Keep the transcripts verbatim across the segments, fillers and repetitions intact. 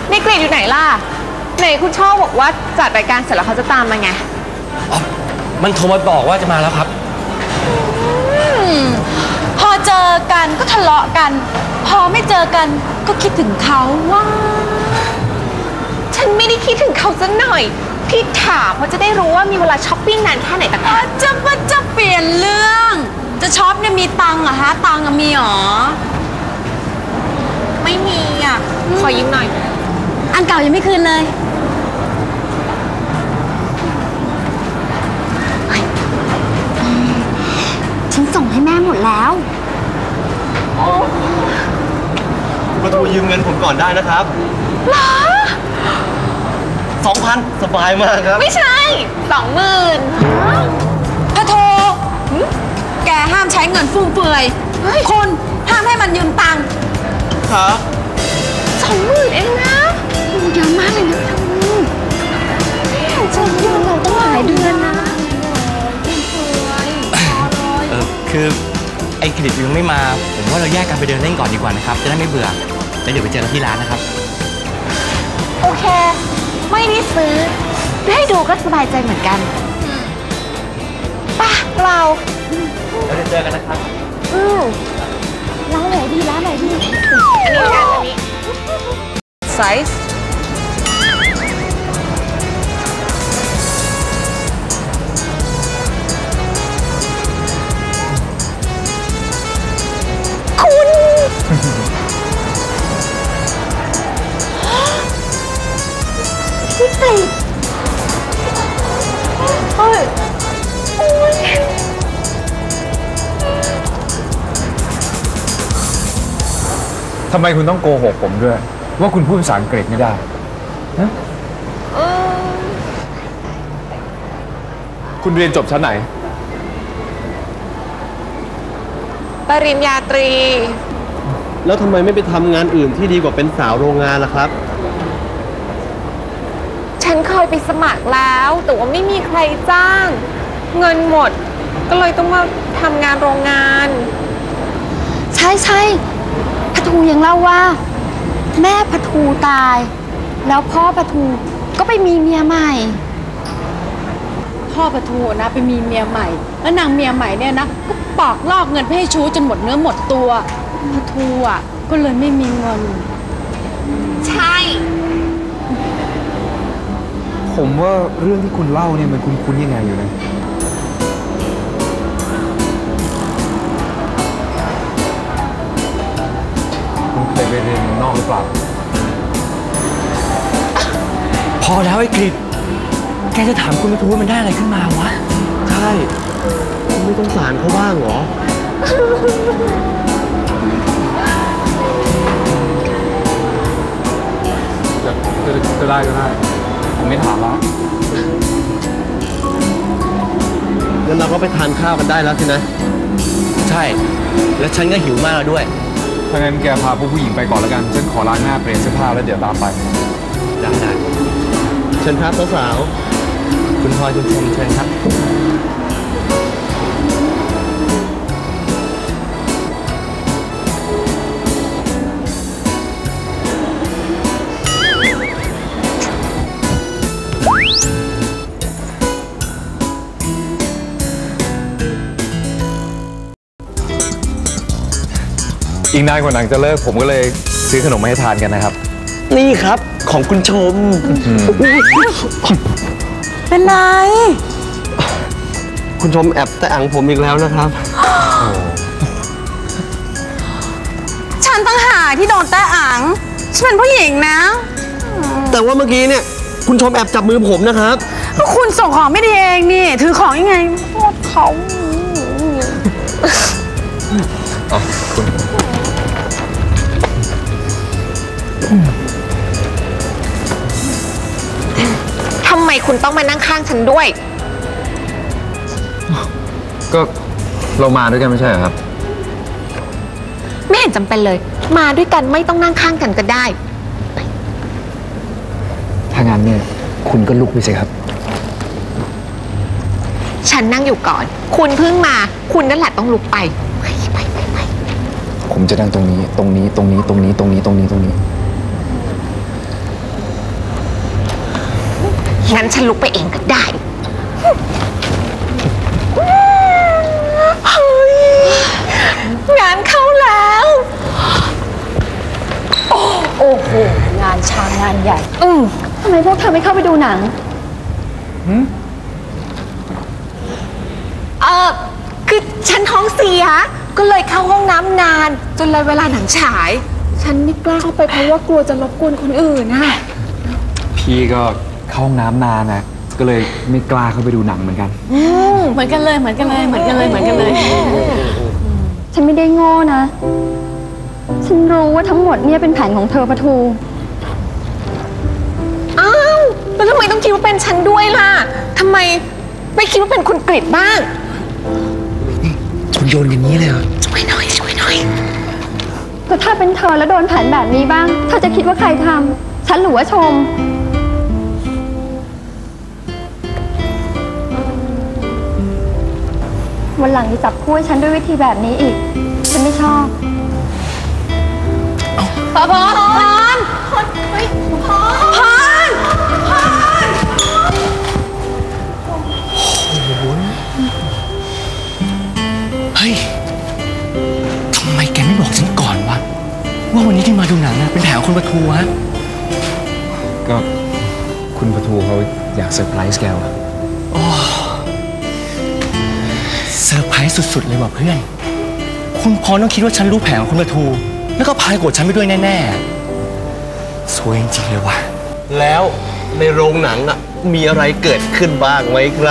นี่กรีดอยู่ไหนล่ะไหนคุณชอบบอกว่าจัดรายการเสร็จแล้วเขาจะตามมาไงอ๋อมันโทรมาบอกว่าจะมาแล้วครับพอเจอกันก็ทะเลาะกันพอไม่เจอกันก็คิดถึงเขาว่าฉันไม่ได้คิดถึงเขาสักหน่อยพี่ถามเพราะจะได้รู้ว่ามีเวลาช้อปปิ้งนานแค่ไหนต่างหากจะมาจะเปลี่ยนเรื่องจะช็อปเนี่ยมีตังค์เหรอฮะตังค์มีหรอไม่มีอ่ะขอยืมหน่อยอันเก่ายังไม่คืนเลยฉันส่งให้แม่หมดแล้วคุณประตูยืมเงินผมก่อนได้นะครับหรอสองพันสบายมากครับไม่ใช่สองหมื่นพะโทแกห้ามใช้เงินฟุ่มเฟือยคนห้ามให้มันยืมตังค์ครับสองหมื่นเองนะเยอะมากเลยนะฉันยืมเราต้องหลายเดือนนะเออคือไอ้กริดยังไม่มาผมว่าเราแยกกันไปเดินเล่นก่อนดีกว่านะครับจะได้ไม่เบื่อแล้วเดี๋ยวไปเจอกันที่ร้านนะครับโอเคไม่ได้ซื้อให้ดูก็สบายใจเหมือนกันป่ะเราเราจะเจอกันนะครับอือร้านไหนดีร้านไหนดีอันนี้กันอันนี้ไซส์คุณพี่กรีดเฮ้ยโอ้ยทำไมคุณต้องโกหกผมด้วยว่าคุณพูดภาษาอังกฤษไม่ได้นะคุณเรียนจบชั้นไหนปริญญาตรีแล้วทำไมไม่ไปทำงานอื่นที่ดีกว่าเป็นสาวโรงงานล่ะครับฉันเคยไปสมัครแล้วแต่ว่าไม่มีใครจ้างเงินหมดก็เลยต้องมาทำงานโรงงานใช่ใช่พะทูยังเล่าว่าแม่พะทูตายแล้วพ่อพะทูก็ไปมีเมียใหม่พ่อพะทูนะไปมีเมียใหม่แล้วนางเมียใหม่เนี่ยนะก็ปอกลอกเงินไปให้ชู้จนหมดเนื้อหมดตัวพะทูอ่ะก็เลยไม่มีเงินใช่ผมว่าเรื่องที่คุณเล่าเนี่ยมันคุ้นๆยังไงอยู่นะคุณเคยไปเรียนนอกหรือเปล่าพอแล้วไอ้กริดแกจะถามคุณไม่ถูกว่ามันได้อะไรขึ้นมาวะใช่คุณไม่ต้องสารเขาบ้างเหรอก็ได้ก็ได้ผมไม่ถามแล้วงั้นเราก็ไปทานข้าวกันได้แล้วสินะใช่แล้วฉันก็หิวมากแล้วด้วยถ้างั้นแกพาพวกผู้หญิงไปก่อนแล้วกันฉันขอล้างหน้าเปลี่ยนเสื้อผ้าแล้วเดี๋ยวตามไปได้ได้เชิญครับสาวๆคุณพลอยคุณชมเชิญครับอีกนานกว่าหนังจะเลิกผมก็เลยซื้อขนมมาให้ทานกันนะครับนี่ครับของคุณชมเป็นไรคุณชมแอบแต่อังผมอีกแล้วนะครับฉันตั้งหาที่โดนแต่อังฉันเป็นผู้หญิงนะแต่ว่าเมื่อกี้เนี่ยคุณชมแอบจับมือผมนะครับก็คุณส่งของไม่ดีเองนี่ถือของยังไงโทษเขาอ๋อคุณทำไมคุณต้องมานั่งข้างฉันด้วยก็เรามาด้วยกันไม่ใช่เหรอครับไม่เห็นจำเป็นเลยมาด้วยกันไม่ต้องนั่งข้างกันก็ได้ถ้างั้นเนี่ยคุณก็ลุกไปสิครับฉันนั่งอยู่ก่อนคุณเพิ่งมาคุณนั่นแหละต้องลุกไปไปไปไปไปผมจะนั่งตรงนี้ตรงนี้ตรงนี้ตรงนี้ตรงนี้ตรงนี้ตรงนี้งั้นฉันลุกไปเองก็ได้เฮ้ยงานเข้าแล้วโอ้โห งานช้างงานใหญ่อืมทำไมพวกเธอไม่เข้าไปดูหนังเออคือฉันท้องเสีย ก็เลยเข้าห้องน้ำนาน จนเลยเวลาหนังฉาย ฉันไม่กล้าเข้าไปเพราะว่ากลัวจะรบกวนคนอื่นน่ะพี่ก็เข้าห้องน้ำนานนะก็เลยไม่กล้าเข้าไปดูหนังเหมือนกันเหมือนกันเลย เหมือนกันเลย เหมือนกันเลย เหมือนกันเลย ฉันไม่ได้โง่นะ ฉันรู้ว่าทั้งหมดเนี่ยเป็นแผนของเธอปะทูอ้าวแล้วทำไมต้องคิดว่าเป็นฉันด้วยล่ะทำไมไม่คิดว่าเป็นคุณกฤษบ้างคุณโยนอย่างนี้เลยเหรอช่วยหน่อยช่วยหน่อยแต่ถ้าเป็นเธอแล้วโดนแผนแบบนี้บ้าง เธอจะคิดว่าใครทำ ฉันหรือว่าชม วันหลังจะจับคู่ให้ฉันด้วยวิธีแบบนี้อีก ฉันไม่ชอบพอพอพรพรเฮ้ยพรพรพรเฮ้ย ทำไมแกไม่บอกฉันก่อนวะ ว่าวันนี้ที่มาดูหนังนะเป็นแผนของคุณประทูฮะก็คุณประทูเขาอยากเซอร์ไพรส์แกว่ะเซอร์ไพรส์สุดๆเลยว่ะเพื่อน คุณพรต้องคิดว่าฉันรู้แผนของคุณประทู แล้วก็พายโกรธฉันไปด้วยแน่ๆสวยจริงๆเลยว่ะแล้วในโรงหนังอ่ะมีอะไรเกิดขึ้นบ้างไหมครับ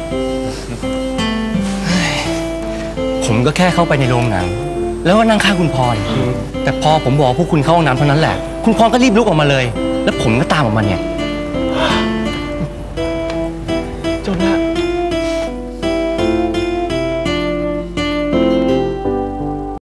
ผมก็แค่เข้าไปในโรงหนัง แล้วก็นั่งข้างคุณพร แต่พอผมบอกพวกคุณเข้าห้องน้ำเท่านั้นแหละ คุณพรก็รีบลุกออกมาเลย แล้วผมก็ตามออกมาเนี่ยเจ้าหน้า